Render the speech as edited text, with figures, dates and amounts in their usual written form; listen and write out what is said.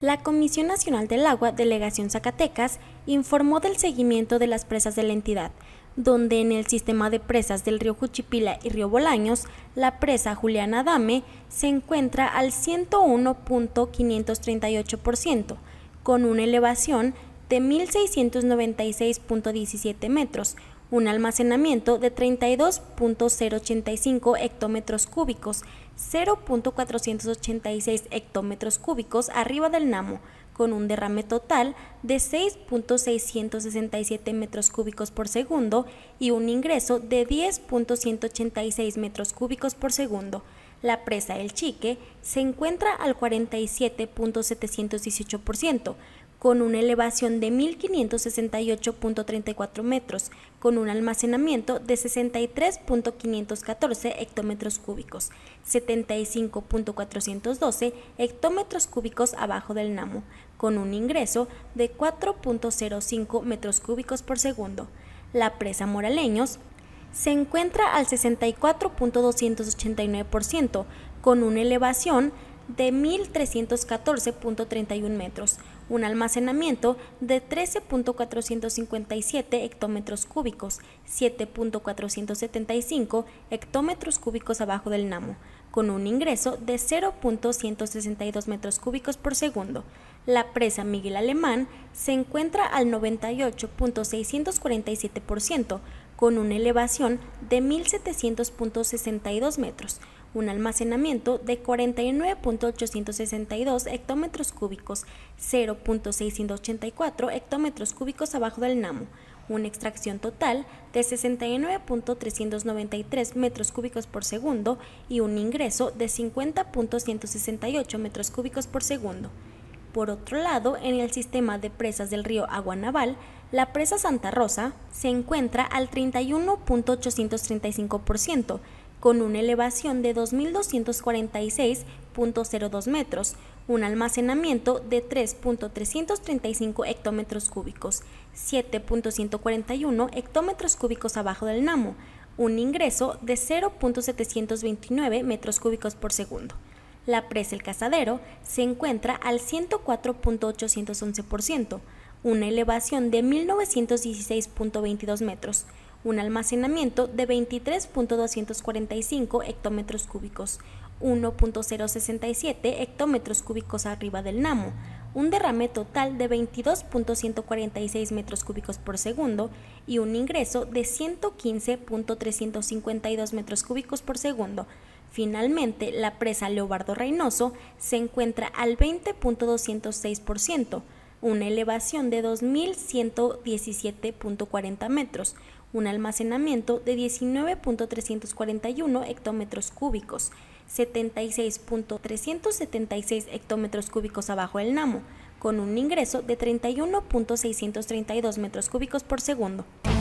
La Comisión Nacional del Agua, Delegación Zacatecas, informó del seguimiento de las presas de la entidad, donde en el sistema de presas del río Juchipila y río Bolaños, la presa Julián Adame se encuentra al 101.538%, con una elevación de 1.696.17 metros, un almacenamiento de 32.085 hectómetros cúbicos, 0.486 hectómetros cúbicos arriba del Namo, con un derrame total de 6.667 metros cúbicos por segundo y un ingreso de 10.186 metros cúbicos por segundo. La presa El Chique se encuentra al 47.718%, con una elevación de 1.568.34 metros, con un almacenamiento de 63.514 hectómetros cúbicos, 75.412 hectómetros cúbicos abajo del Namo, con un ingreso de 4.05 metros cúbicos por segundo. La presa Moraleños se encuentra al 64.289%, con una elevación de 1.314.31 metros, un almacenamiento de 13.457 hectómetros cúbicos, 7.475 hectómetros cúbicos abajo del Namo, con un ingreso de 0.162 metros cúbicos por segundo. La presa Miguel Alemán se encuentra al 98.647%, con una elevación de 1.700.62 metros, un almacenamiento de 49.862 hectómetros cúbicos, 0.684 hectómetros cúbicos abajo del Namo, una extracción total de 69.393 metros cúbicos por segundo y un ingreso de 50.168 metros cúbicos por segundo. Por otro lado, en el sistema de presas del río Agua Naval, la presa Santa Rosa se encuentra al 31.835%, con una elevación de 2.246.02 metros, un almacenamiento de 3.335 hectómetros cúbicos, 7.141 hectómetros cúbicos abajo del Namo, un ingreso de 0.729 metros cúbicos por segundo. La presa El Cazadero se encuentra al 104.811%, una elevación de 1.916.22 metros, un almacenamiento de 23.245 hectómetros cúbicos, 1.067 hectómetros cúbicos arriba del Namo, un derrame total de 22.146 metros cúbicos por segundo y un ingreso de 115.352 metros cúbicos por segundo. Finalmente, la presa Leobardo Reynoso se encuentra al 20.206%, una elevación de 2.117.40 metros, un almacenamiento de 19.341 hectómetros cúbicos, 76.376 hectómetros cúbicos abajo del Namo, con un ingreso de 31.632 metros cúbicos por segundo.